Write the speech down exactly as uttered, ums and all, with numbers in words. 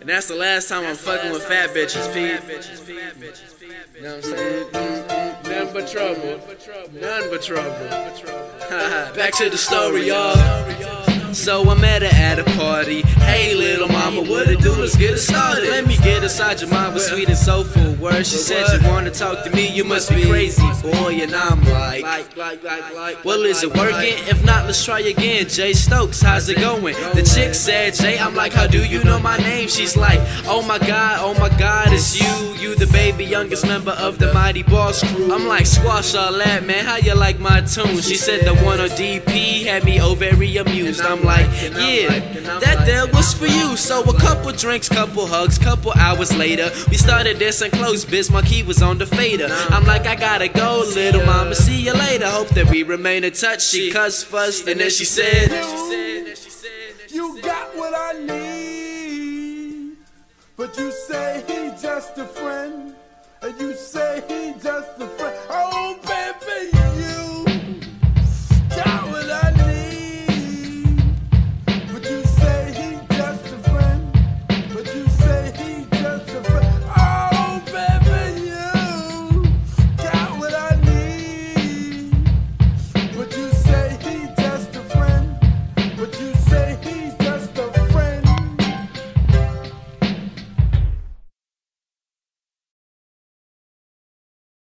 And that's the last time I'm fucking with fat bitches, Pete. You know what I'm saying? Nothing but trouble. None but trouble. Back to the story, y'all. So I met her at a party. Hey little mama, what it do? Let's get it started. Let me get inside your mind with sweet and soulful words. She said you wanna talk to me, you must be crazy, boy. And I'm like, well, is it working? If not, let's try again. Jay Stokes, how's it going? The chick said, Jay, I'm like, how do you know my name? She's like, oh my god, oh my god, it's you. You the baby youngest member of the Mighty Boss crew. I'm like, squash all that, man, how you like my tune? She said the one on D P had me oh very amused. I'm like, yeah, that there was for you. So a couple drinks, couple hugs, couple hours later, we started dancing close. Biz Markie was on the fader. I'm like, I gotta go, little mama, see you later. Hope that we remain in touch. She cussed, fussed, and then she said, you got what I need, but you say he's just a friend, and you say